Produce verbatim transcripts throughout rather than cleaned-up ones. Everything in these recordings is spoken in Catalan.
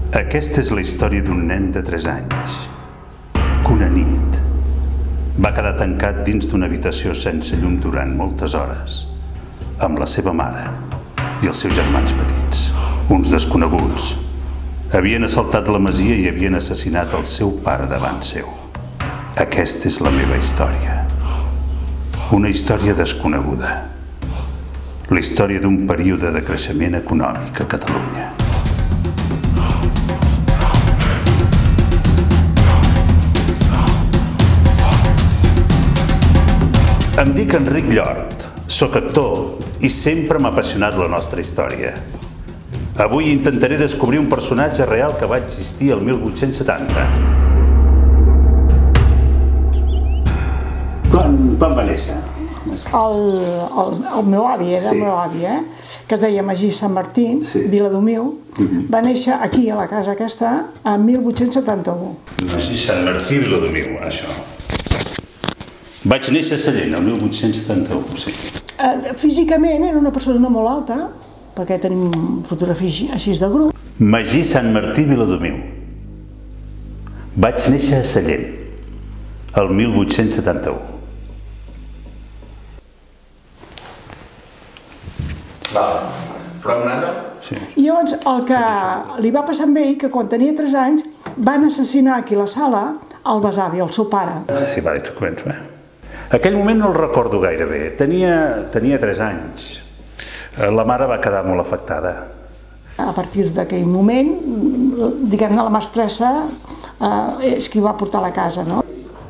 Aquesta és la història d'un nen de tres anys que una nit va quedar tancat dins d'una habitació sense llum durant moltes hores amb la seva mare i els seus germans petits. Uns desconeguts havien assaltat la masia i havien assassinat el seu pare davant seu. Aquesta és la meva història. Una història desconeguda. La història d'un període de creixement econòmic a Catalunya. Em dic Enric Llort, soc actor i sempre m'ha apassionat la nostra història. Avui intentaré descobrir un personatge real que va existir el mil vuit-cents setanta. Quan, quan va néixer? El, el, el meu avi, era sí. el meu avi, eh? que es deia Magí Sant Martí, sí. Viladomiu, uh-huh. va néixer aquí, a la casa aquesta, en mil vuit-cents setanta-u. Magí Sant Martí, Viladomiu, això. Vaig néixer a Sallent, el mil vuit-cents setanta-u, sí. Uh, físicament era una persona no molt alta, perquè tenim fotografies així de grup. Magí Sant Martí, Viladomiu. Vaig néixer a Sallent, el mil vuit-cents setanta-u. Val. Però un altre? Sí. I llavors el que li va passar amb ell, que quan tenia tres anys van assassinar aquí a la sala el besavi, el seu pare. Sí, va, tu començo, eh? Aquell moment no el recordo gaire bé. Tenia, tenia tres anys. La mare va quedar molt afectada. A partir d'aquell moment, diguem-ne, la mestressa eh, és qui va portar a la casa, no?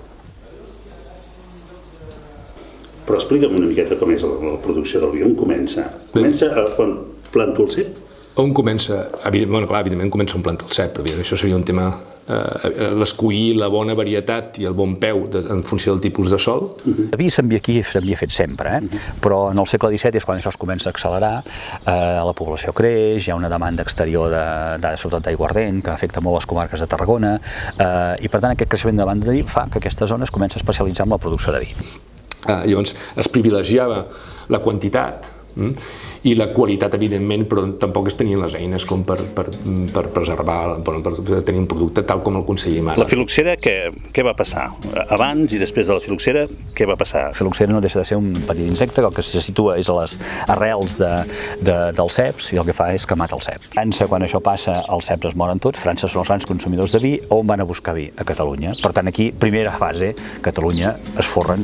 Però explica'm una miqueta com és la, la producció del vi. On comença? Comença quan planto el cep? On comença? Evidentment, bueno, clar, evidentment comença un plantar el cep, però això seria un tema... Eh, l'escollir la bona varietat i el bon peu de, en funció del tipus de sol. Uh-huh. El vi s'havia aquí s'havia fet sempre, eh? Uh-huh. Però en el segle disset és quan això es comença a accelerar, eh, la població creix, hi ha una demanda exterior de, de, sobretot d'aiguardent, que afecta molt les comarques de Tarragona, eh, i per tant aquest creixement de demanda de vi fa que aquesta zona es comença a especialitzar en la producció de vi. Eh, llavors es privilegiava la quantitat mm? i la qualitat, evidentment, però tampoc es tenien les eines com per, per, per preservar, per, per tenir un producte tal com el aconseguim ara. La filoxera, què, què va passar? Abans i després de la filoxera, què va passar? La filoxera no deixa de ser un petit insecte que el que se situa és a les arrels de, de, dels ceps i el que fa és que mata el cep. A França, quan això passa, els ceps es moren tots. França són els grans consumidors de vi. On van a buscar vi? A Catalunya. Per tant, aquí, primera fase, Catalunya es forren.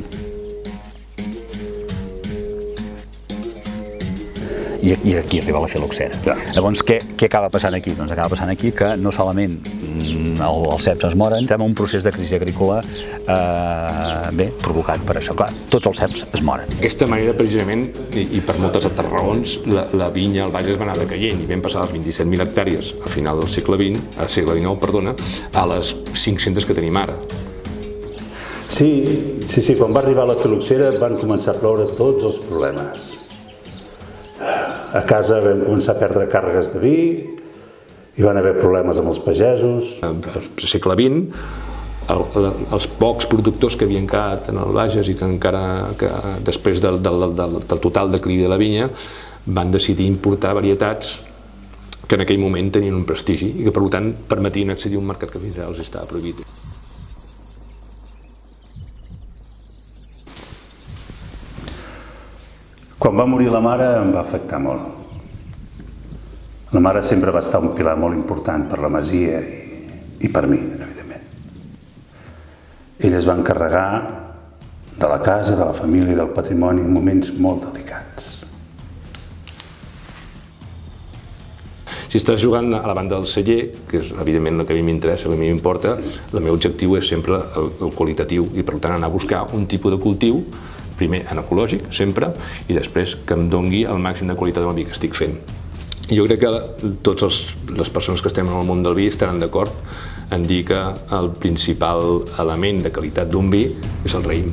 I, i aquí arriba la filoxera. Ja. Llavors, què, què acaba passant aquí? Doncs acaba passant aquí que no solament el, els ceps es moren, estem en un procés de crisi agrícola eh, bé, provocat per això. Clar, tots els ceps es moren. D'aquesta manera, precisament, i, i per moltes altres raons, la, la vinya al Bages va anar decaient i vam passar les vint-i-set mil hectàrees a final del segle vint, a segle dinou, perdona, a les cinc-centes que tenim ara. Sí, sí, sí, quan va arribar la filoxera van començar a ploure tots els problemes. A casa vam començar a perdre càrregues de vi, hi van haver problemes amb els pagesos. Al segle vint, el, el, els pocs productors que havien quedat en el Bages i que encara, que després del, del, del, del total declivi de la vinya, van decidir importar varietats que en aquell moment tenien un prestigi i que, per tant, permetien accedir a un mercat que fins ara els estava prohibit. Quan va morir la mare em va afectar molt. La mare sempre va estar un pilar molt important per la masia i, i per mi, evidentment. Ella es va encarregar de la casa, de la família i del patrimoni en moments molt delicats. Si estàs jugant a la banda del celler, que és evidentment el que a mi m'interessa, el que a mi m'importa, sí. El meu objectiu és sempre el, el qualitatiu i per tant anar a buscar un tipus de cultiu, primer en ecològic, sempre, i després que em dongui el màxim de qualitat del vi que estic fent. I jo crec que totes les persones que estem en el món del vi estaran d'acord en dir que el principal element de qualitat d'un vi és el raïm.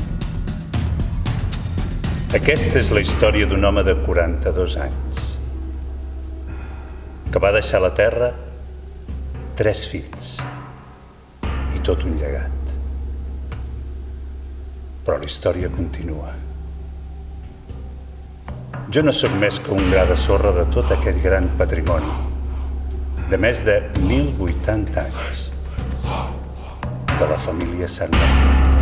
Aquesta és la història d'un home de quaranta-dos anys que va deixar la terra tres fills i tot un llegat. Però la història continua. Jo no sóc més que un gra de sorra de tot aquest gran patrimoni de més de mil vuitanta anys, de la família Sant Martí.